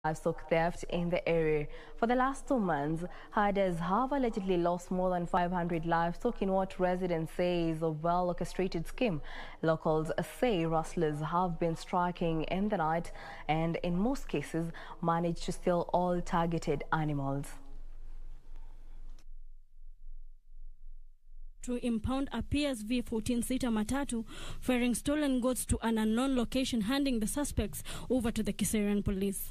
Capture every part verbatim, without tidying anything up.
Livestock theft in the area. For the last two months, herders have allegedly lost more than five hundred livestock in what residents say is a well-orchestrated scheme. Locals say rustlers have been striking in the night and in most cases managed to steal all targeted animals. To impound a P S V fourteen-seater matatu ferrying stolen goods to an unknown location, handing the suspects over to the Kiserian police.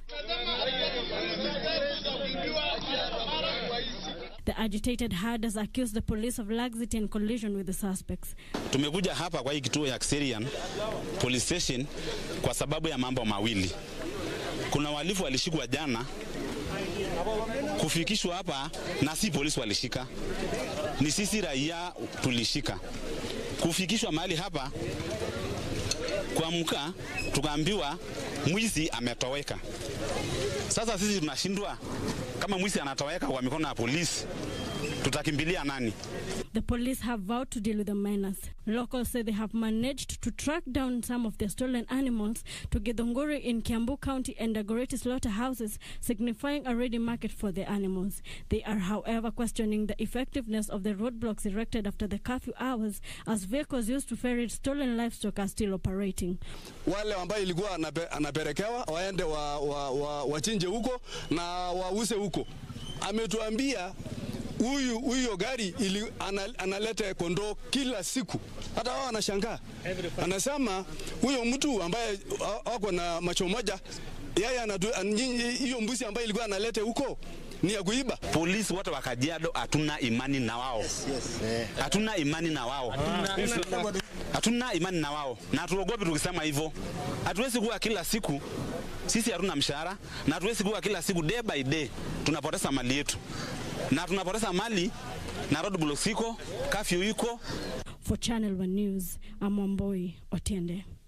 The agitated herders accused the police of laxity and collision with the suspects. Tumekuja hapa kwa hii kituo ya Kiserian police station kwa sababu ya mambo mawili. Kuna walifu walishikwa jana, kufikishwa hapa na si polisi walishika, ni sisi raia tulishika. Kufikishwa mahali hapa kuamka tukaambiwa mwizi ametoweka. Sasa sisi tunashindwa, kama mwizi anatoweka kwa mikono ya polisi tutakimbilia nani? The police have vowed to deal with the menace. Locals say they have managed to track down some of their stolen animals to Githunguri in Kiambu County and Dagoretti slaughterhouses, signifying a ready market for the animals. They are, however, questioning the effectiveness of the roadblocks erected after the curfew hours, as vehicles used to ferry stolen livestock are still operating. Wale ambao ilikuwa anaperekewa waende wa wa, wa wachinje huko na wause huko. Ametuambia huyu huyo gari ili analeta kondoo kila siku. Hata wao wanashangaa. Anasema huyo mtu ambaye wako na macho moja, yeye anatu hiyo mbuzi ambaye ilikuwa analeta huko ni ya kuiba. Polisi wote wa Kajiado hatuna imani na wao. Hatuna imani na wao. Hatuna imani na wao. Na tuogopi tukisema hivyo. Hatuwezi kuwa kila siku sisi hatuna mshahara, na hatuwezi kuwa kila siku day by day tunapoteza mali yetu. Na tunapoteza mali na roadblocks iko, curfew iko. For Channel One News, I'm Wamboi Otiende.